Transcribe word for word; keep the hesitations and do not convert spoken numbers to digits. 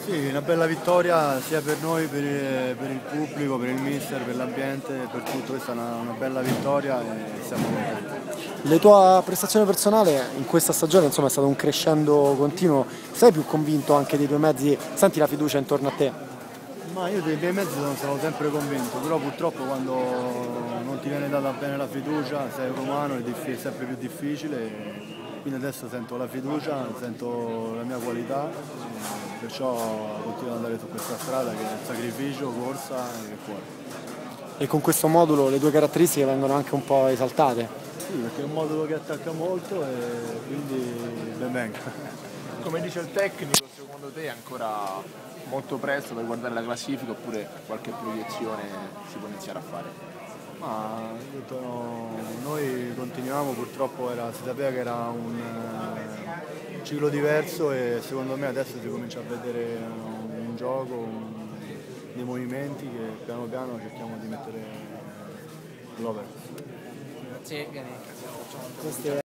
Sì, una bella vittoria sia per noi, per il, per il pubblico, per il mister, per l'ambiente, per tutto. Questa è una, una bella vittoria e siamo contenti. La tua prestazione personale in questa stagione insomma, è stato un crescendo continuo, sei più convinto anche dei tuoi mezzi, senti la fiducia intorno a te? Ma io dei miei mezzi sono stato sempre convinto, però purtroppo quando non ti viene data bene la fiducia, sei un umano, è, è sempre più difficile. Quindi adesso sento la fiducia, sento la mia qualità, perciò continuo ad andare su questa strada che è sacrificio, corsa e cuore. E con questo modulo le tue caratteristiche vengono anche un po' esaltate? Sì, perché è un modulo che attacca molto e quindi ben venga. Come dice il tecnico, secondo te è ancora molto presto per guardare la classifica oppure qualche proiezione si può iniziare a fare? Ma detto, no, noi continuiamo, purtroppo era, si sapeva che era un uh, ciclo diverso e secondo me adesso si comincia a vedere un, un gioco, un, dei movimenti che piano piano cerchiamo di mettere all'opera. Sì, vieni.